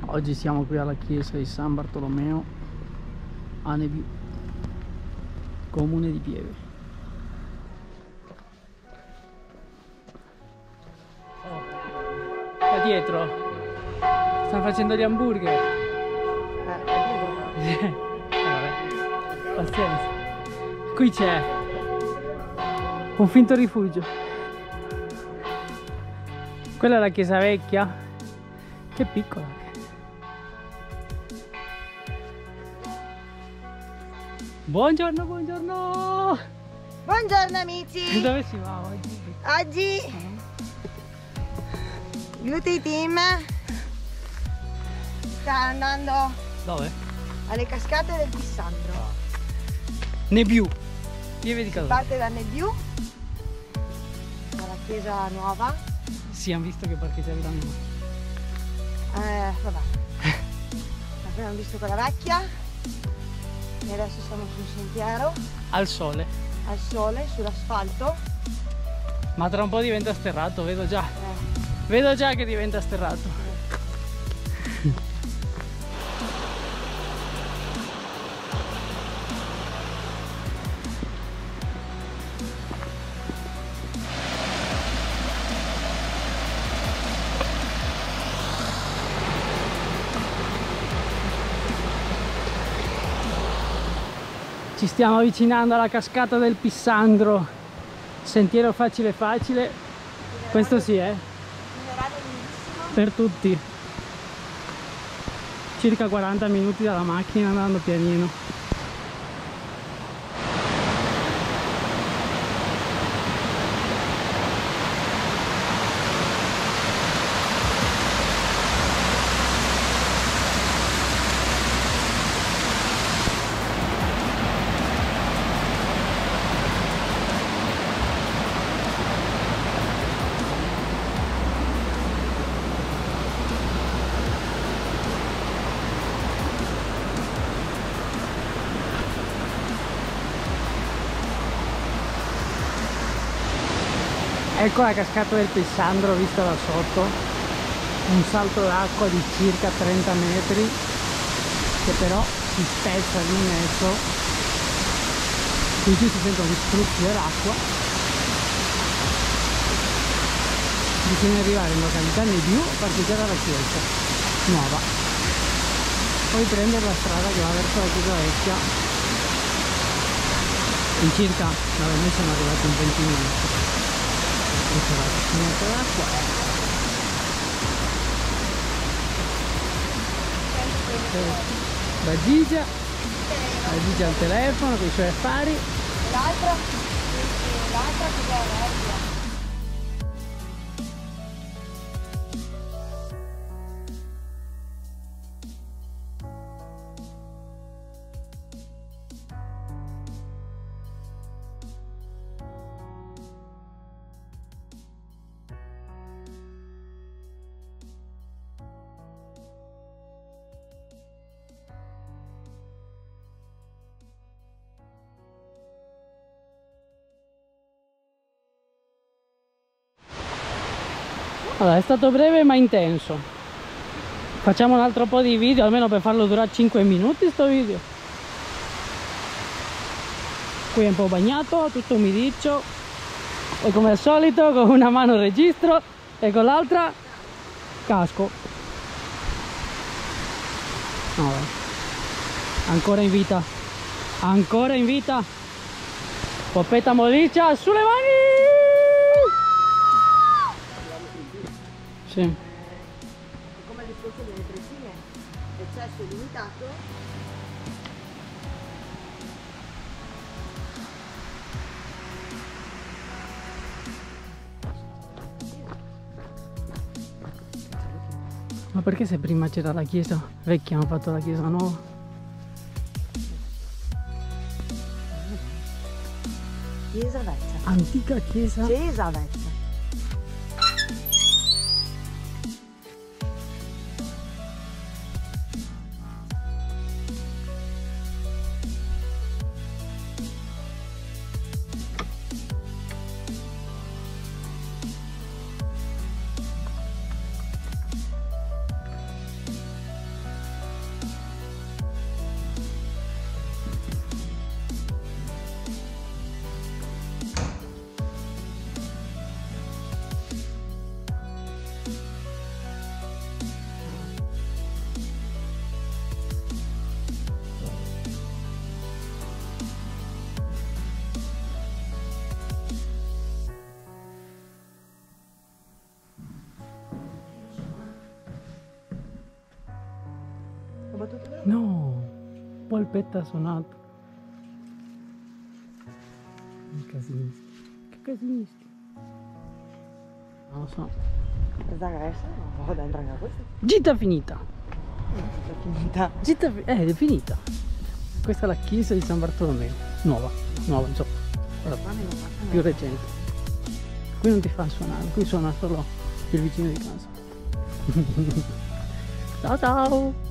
Oggi siamo qui alla chiesa di San Bartolomeo a Neviù, comune di Pieve. Da dietro stanno facendo gli hamburger. Vabbè, pazienza. Qui c'è un finto rifugio. Quella è la chiesa vecchia, che piccola. Buongiorno, buongiorno! Buongiorno amici! Dove si va oggi? Oggi Beauty Team sta andando Dove? alle cascate del Pissandro. Neviù, Pieve di Cadore. Parte da Neviù, dalla chiesa nuova. Sì, hanno visto che parcheggiavano. Vabbè. Abbiamo visto quella vecchia. E adesso siamo su un sentiero Al sole. al sole, sull'asfalto. Ma tra un po' diventa sterrato, vedo già. Vedo già che diventa sterrato. Ci stiamo avvicinando alla cascata del Pissandro, sentiero facile facile, questo sì per tutti, circa 40 minuti dalla macchina andando pianino. Ecco la cascata del Pissandro vista da sotto, un salto d'acqua di circa 30 metri che però si spezza lì in mezzo, qui si sentono gli spruzzi dell'acqua. Bisogna arrivare in località Neviù a parcheggiare alla chiesa nuova, poi prendere la strada che va verso la chiesa vecchia. In circa, noi siamo arrivati in 20 minuti. Ecco la piscinetta d'acqua. La Gigia al telefono con i suoi affari. L'altra che è vecchia. Allora, è stato breve ma intenso. Facciamo un altro po' di video, almeno per farlo durare 5 minuti sto video. Qui è un po' bagnato, tutto umidiccio. E come al solito con una mano registro e con l'altra casco. No, ancora in vita. Ancora in vita. Poppetta molliccia sulle mani! Sì. Come il discorso delle presine, l'accesso è limitato. Ma perché se prima c'era la chiesa vecchia hanno fatto la chiesa nuova? Chiesa vecchia. Antica chiesa? Chiesa vecchia. polpetta ha suonato. Casinisti. Che casinisti? Non lo so. Cosa adesso? Non vado a entrare in questo. Gita finita. È finita. È finita. Questa è la chiesa di San Bartolomeo. Nuova, insomma. Più recente. Qui non ti fa suonare, qui suona solo il vicino di casa. Ciao ciao!